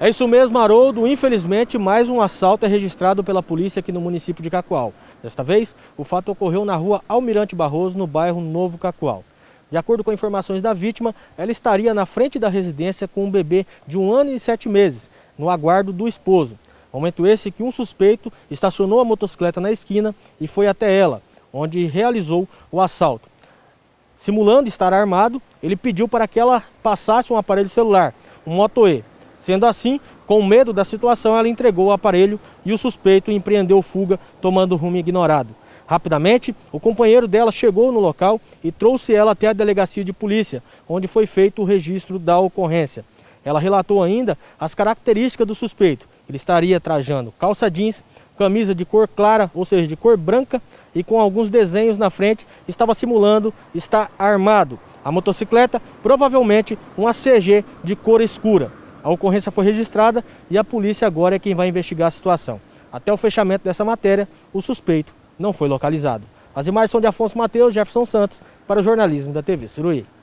É isso mesmo, Haroldo. Infelizmente, mais um assalto é registrado pela polícia aqui no município de Cacoal. Desta vez, o fato ocorreu na rua Almirante Barroso, no bairro Novo Cacoal. De acordo com informações da vítima, ela estaria na frente da residência com um bebê de 1 ano e 7 meses, no aguardo do esposo. Momento esse que um suspeito estacionou a motocicleta na esquina e foi até ela, onde realizou o assalto. Simulando estar armado, ele pediu para que ela passasse um aparelho celular, um Moto E. Sendo assim, com medo da situação, ela entregou o aparelho e o suspeito empreendeu fuga, tomando rumo ignorado. Rapidamente, o companheiro dela chegou no local e trouxe ela até a delegacia de polícia, onde foi feito o registro da ocorrência. Ela relatou ainda as características do suspeito. Ele estaria trajando calça jeans, camisa de cor clara, ou seja, de cor branca, e com alguns desenhos na frente, estava simulando estar armado. A motocicleta, provavelmente uma CG de cor escura. A ocorrência foi registrada e a polícia agora é quem vai investigar a situação. Até o fechamento dessa matéria, o suspeito não foi localizado. As imagens são de Afonso Mateus, Jefferson Santos, para o jornalismo da TV Suruí.